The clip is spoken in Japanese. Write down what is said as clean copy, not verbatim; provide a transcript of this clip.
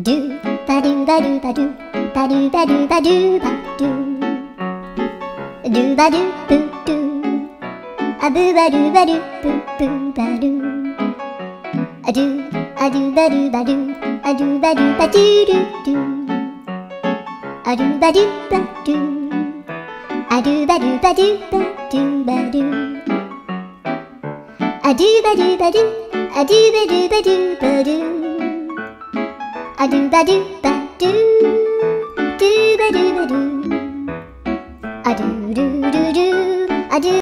ドゥバドゥバドゥバドゥバドゥバドゥバドゥバドゥドゥバドゥブドゥアブバドゥバドゥブブバドゥアドゥアドゥバドゥバドゥアドゥバドゥバドゥドゥドゥアドゥバドゥバドゥアドゥバドゥバドゥバドゥバドゥアドゥバドゥバドゥアドゥバドゥバドゥバドゥアドゥバドゥバドゥドゥバドゥバドゥアドゥルルルアドゥ